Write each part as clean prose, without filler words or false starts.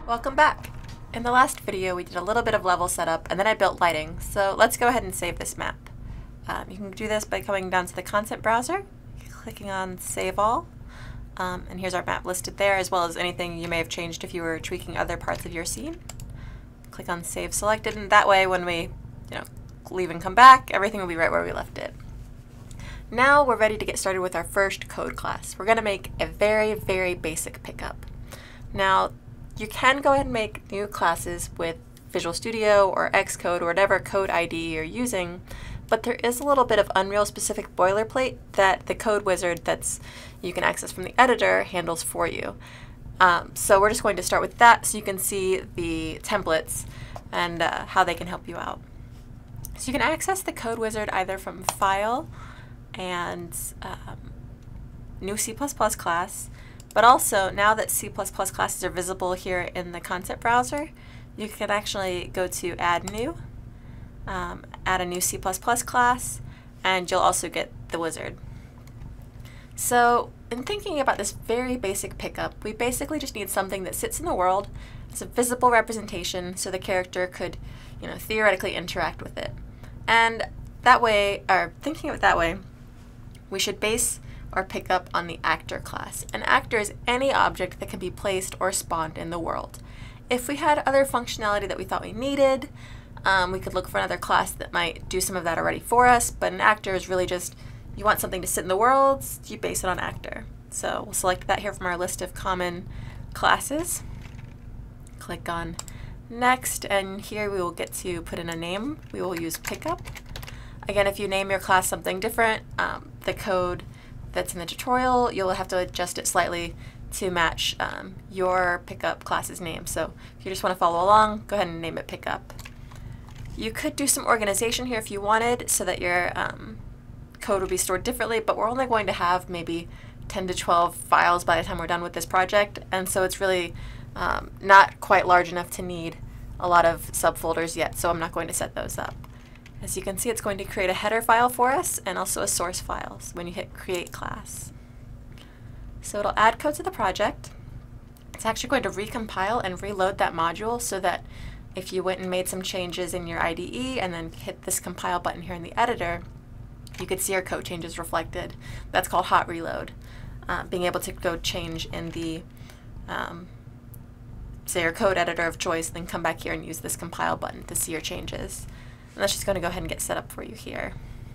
Welcome back! In the last video we did a little bit of level setup and then I built lighting, so let's go ahead and save this map. You can do this by coming down to the content browser, clicking on Save All, and here's our map listed there, as well as anything you may have changed if you were tweaking other parts of your scene. Click on Save Selected, and that way when we leave and come back, everything will be right where we left it. Now we're ready to get started with our first code class. We're going to make a very, very basic pickup. Now, you can go ahead and make new classes with Visual Studio or Xcode or whatever code ID you're using, but there is a little bit of Unreal specific boilerplate that the code wizard you can access from the editor handles for you. So we're just going to start with that so you can see the templates and how they can help you out. So you can access the code wizard either from File and New C++ class, but also now that C++ classes are visible here in the content browser, you can actually go to Add New, add a new C++ class, and you'll also get the wizard. So in thinking about this very basic pickup, we basically just need something that sits in the world. It's a visible representation so the character could theoretically interact with it. And that way, or thinking of it that way, we should base our pickup on the actor class. An actor is any object that can be placed or spawned in the world. If we had other functionality that we thought we needed, we could look for another class that might do some of that already for us, but an actor is really just, you want something to sit in the world, you base it on actor. So we'll select that here from our list of common classes. Click on Next, and here we will get to put in a name. We will use pickup. Again, if you name your class something different, the code that's in the tutorial, you'll have to adjust it slightly to match your pickup class's name. So if you just want to follow along, go ahead and name it pickup. You could do some organization here if you wanted so that your code would be stored differently, but we're only going to have maybe 10 to 12 files by the time we're done with this project, and so it's really not quite large enough to need a lot of subfolders yet, so I'm not going to set those up. As you can see, it's going to create a header file for us and also a source file when you hit Create Class. So it'll add code to the project. It's actually going to recompile and reload that module so that if you went and made some changes in your IDE and then hit this compile button here in the editor, you could see your code changes reflected. That's called hot reload. Being able to go change in the say your code editor of choice, then come back here and use this compile button to see your changes. And that's just going to go ahead and get set up for you here.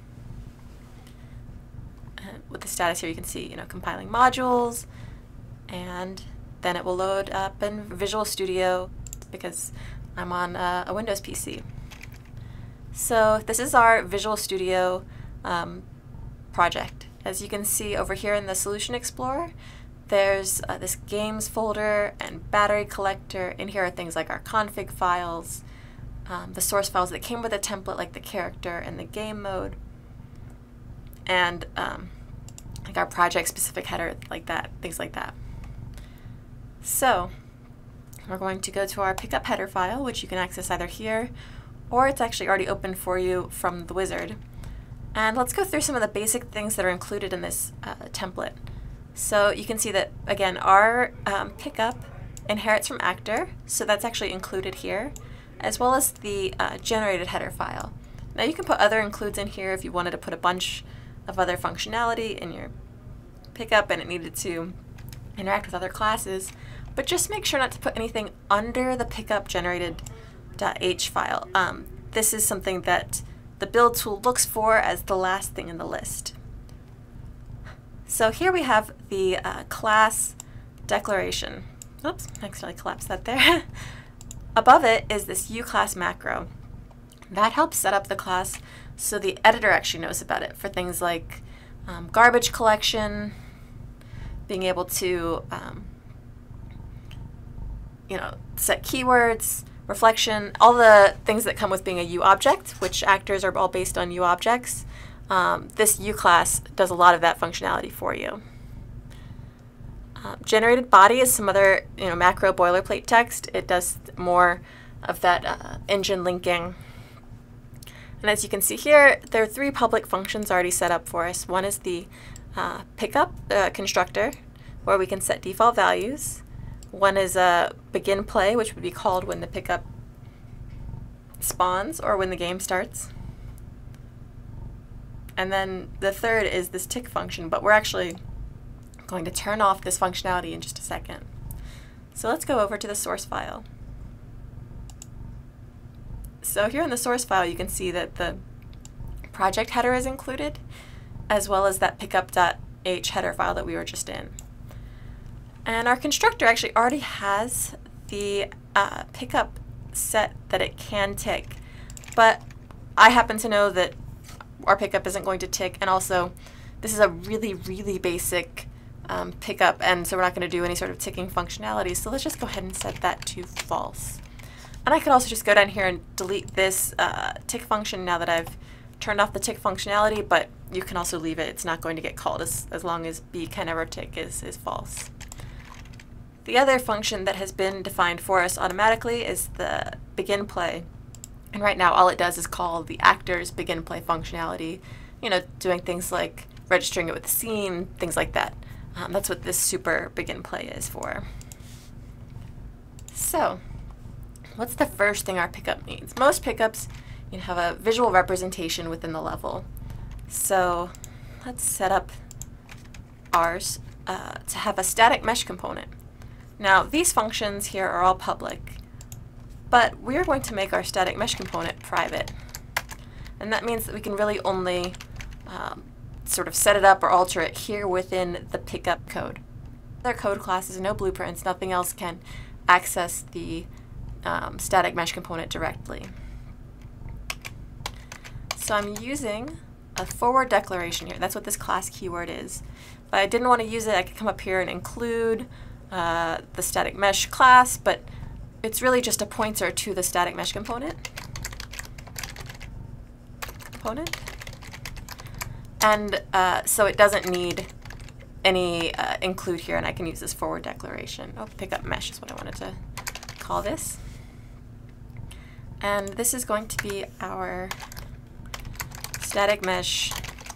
And with the status here, you can see, compiling modules, and then it will load up in Visual Studio because I'm on a Windows PC. So this is our Visual Studio project. As you can see over here in the Solution Explorer, there's this games folder and battery collector. In here are things like our config files, the source files that came with a template like the character and the game mode, and like our project specific header like that, things like that. So we're going to go to our pickup header file, which you can access either here or it's actually already open for you from the wizard. And let's go through some of the basic things that are included in this template. So you can see that, again, our pickup inherits from actor, so that's actually included here, as well as the generated header file. Now you can put other includes in here if you wanted to put a bunch of other functionality in your pickup and it needed to interact with other classes, but just make sure not to put anything under the pickup generated.h file. This is something that the build tool looks for as the last thing in the list. So here we have the class declaration. Oops, I accidentally collapsed that there. Above it is this uClass macro. That helps set up the class so the editor actually knows about it for things like garbage collection, being able to set keywords, reflection, all the things that come with being a U object, which actors are all based on U objects. This uClass does a lot of that functionality for you. Generated body is some other macro boilerplate text. It does more of that engine linking. And as you can see here, there are 3 public functions already set up for us. One is the pickup constructor, where we can set default values. One is a begin play, which would be called when the pickup spawns or when the game starts. And then the third is this tick function, but we're actually going to turn off this functionality in just a second. So let's go over to the source file. So here in the source file, you can see that the project header is included, as well as that pickup.h header file that we were just in. And our constructor actually already has the pickup set that it can tick, but I happen to know that our pickup isn't going to tick, and also this is a really basic pickup, and so we're not going to do any sort of ticking functionality, so let's just go ahead and set that to false. And I could also just go down here and delete this tick function now that I've turned off the tick functionality, but you can also leave it. It's not going to get called as long as b can ever tick is false. The other function that has been defined for us automatically is the begin play. And right now all it does is call the actor's begin play functionality, you know, doing things like registering it with the scene, things like that. That's what this super begin play is for. So, what's the first thing our pickup needs? Most pickups, you have a visual representation within the level. So let's set up ours to have a static mesh component. Now these functions here are all public, but we're going to make our static mesh component private. And that means that we can really only sort of set it up or alter it here within the pickup code. Other code classes, no blueprints, nothing else can access the static mesh component directly. So I'm using a forward declaration here. That's what this class keyword is. If I didn't want to use it, I could come up here and include the static mesh class, but it's really just a pointer to the static mesh component. And so it doesn't need any include here, and I can use this forward declaration. Oh, pickup mesh is what I wanted to call this. And this is going to be our static mesh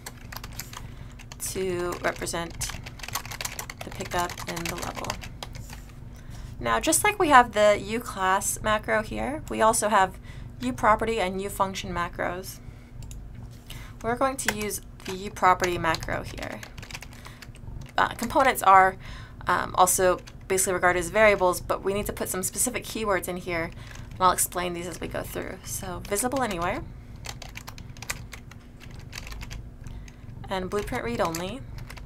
to represent the pickup in the level. Now, just like we have the uClass macro here, we also have uProperty and uFunction macros. We're going to use the uProperty macro here. Components are also basically regarded as variables, but we need to put some specific keywords in here, and I'll explain these as we go through. So visible anywhere, and blueprint read only.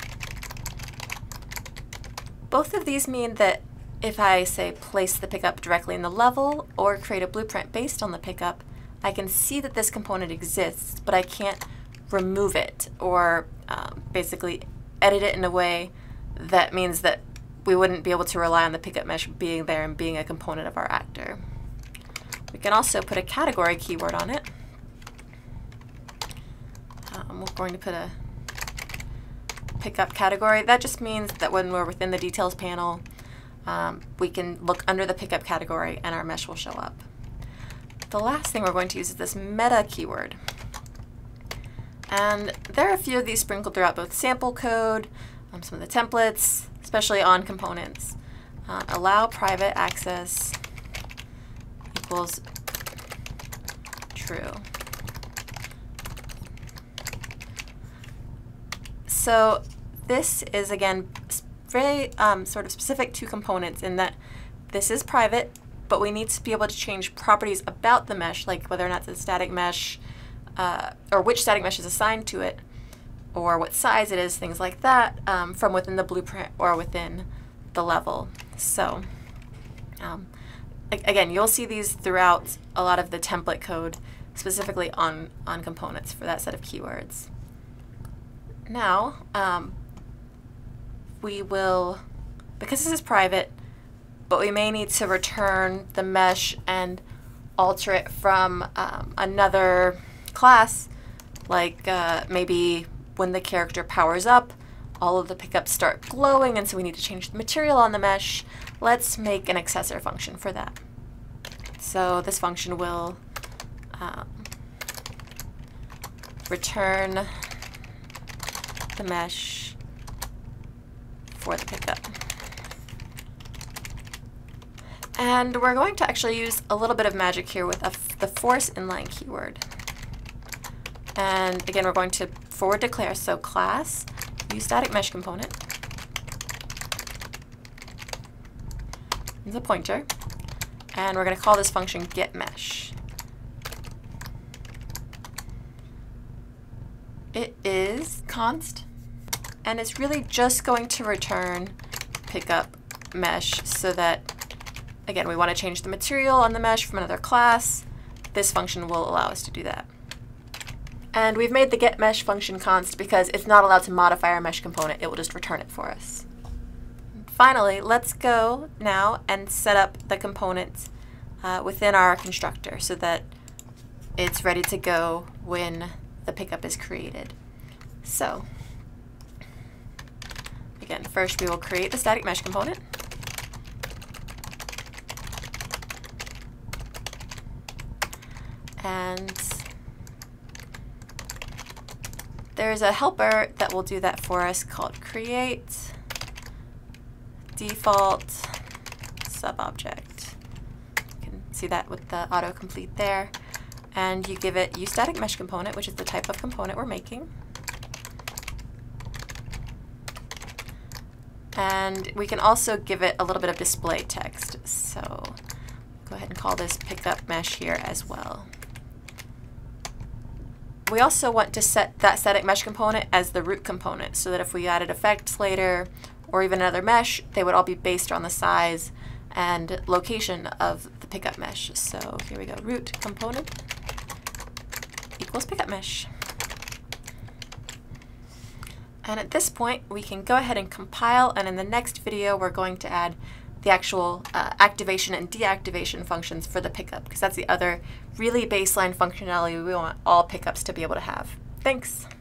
Both of these mean that if I say place the pickup directly in the level or create a blueprint based on the pickup, I can see that this component exists, but I can't remove it or basically edit it in a way that means that we wouldn't be able to rely on the pickup mesh being there and being a component of our actor. We can also put a category keyword on it. We're going to put a pickup category. That just means that when we're within the details panel, we can look under the pickup category and our mesh will show up. The last thing we're going to use is this meta keyword. And there are a few of these sprinkled throughout both sample code, some of the templates, especially on components. Allow private access equals true. So this is, again, very sort of specific to components in that this is private, but we need to be able to change properties about the mesh, like whether or not it's a static mesh, or which static mesh is assigned to it, or what size it is, things like that, from within the blueprint or within the level. So again, you'll see these throughout a lot of the template code, specifically on components for that set of keywords. Now, we will, because this is private, but we may need to return the mesh and alter it from another class, like maybe when the character powers up, all of the pickups start glowing, and so we need to change the material on the mesh. Let's make an accessor function for that. So this function will return the mesh for the pickup. And we're going to actually use a little bit of magic here with the force inline keyword. And again, we're going to forward declare, so class, use static mesh component, the pointer, and we're going to call this function getMesh. It is const, and it's really just going to return pickup mesh so that, again, we want to change the material on the mesh from another class. This function will allow us to do that. And we've made the getMesh function const because it's not allowed to modify our mesh component. It will just return it for us. Finally, let's go now and set up the components within our constructor so that it's ready to go when the pickup is created. So, again, first we will create the static mesh component. And there's a helper that will do that for us called create default subobject. You can see that with the autocomplete there. And you give it use static mesh component, which is the type of component we're making. And we can also give it a little bit of display text. So go ahead and call this pickup mesh here as well. We also want to set that static mesh component as the root component so that if we added effects later or even another mesh, they would all be based on the size and location of the pickup mesh. So here we go, root component equals pickup mesh. And at this point, we can go ahead and compile, and in the next video, we're going to add the actual activation and deactivation functions for the pickup, because that's the other really baseline functionality we want all pickups to be able to have. Thanks.